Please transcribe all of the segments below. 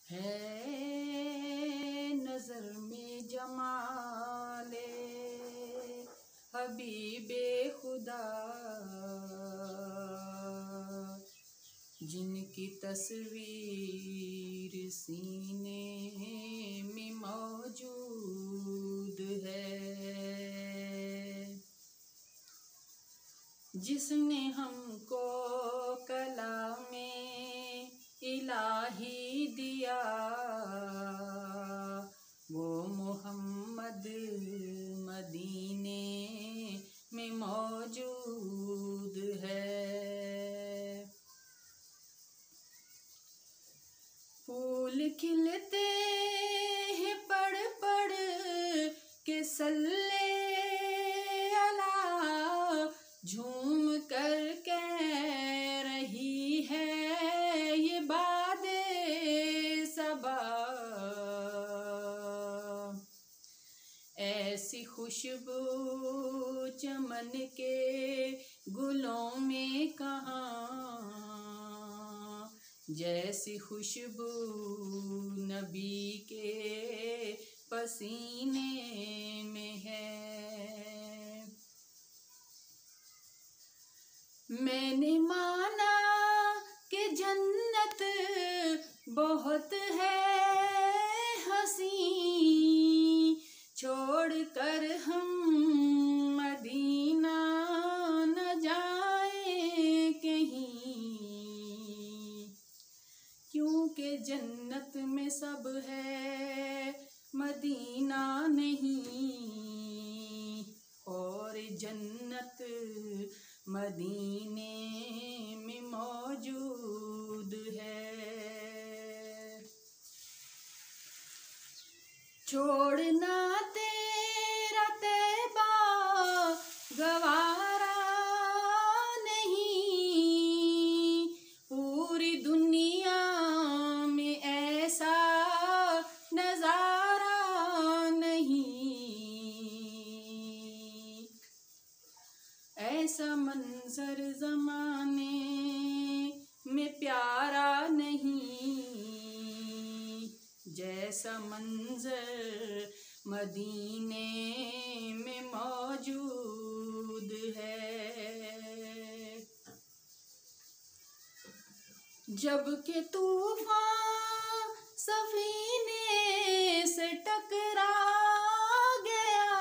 है नजर में जमाले हबीबे खुदा, जिनकी तस्वीर सीने में मौजूद है, जिसने हमको कलामे इलाही दिया, वो मोहम्मद मदीने में मौजूद है। फूल खिलते हैं पढ़ पढ़ के सल्ले अला, झूम कर कह रही है ये बादे सबा, ऐसी खुशबू चमन के गुलों में कहाँ, जैसी खुशबू नबी के पसीने में है। मैंने माना कि जन्नत बहुत है हसी, छोड़ कर हम मदीना न जाए कहीं, क्योंकि जन्नत में सब है मदीना नहीं, और जन्नत मदीने में मौजूद है। छोड़ना तेरा तैबा गवारा नहीं, पूरी दुनिया में ऐसा नजारा नहीं, ऐसा मंजर जमाने में प्यारा नहीं, जैसा मंजर मदीने में मौजूद है। जब के तूफान सफीने से टकरा गया,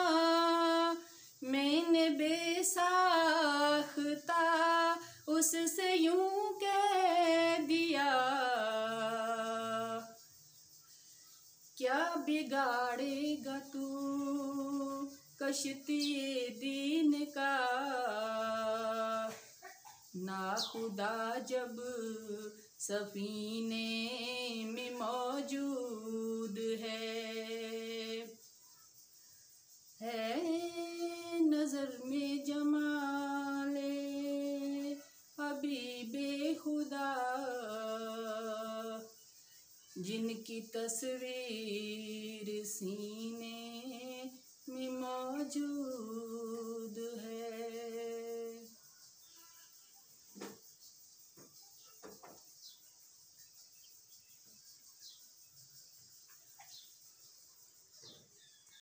मैंने बेसाख्ता उससे यूं कह दिया, क्या बिगाड़ेगा तू कश्ती दीन का, ना खुदा जब सफीने में मौजूद है नजर में जमाले हबीबे खुदा, जिनकी तस्वीर सीने में मौजूद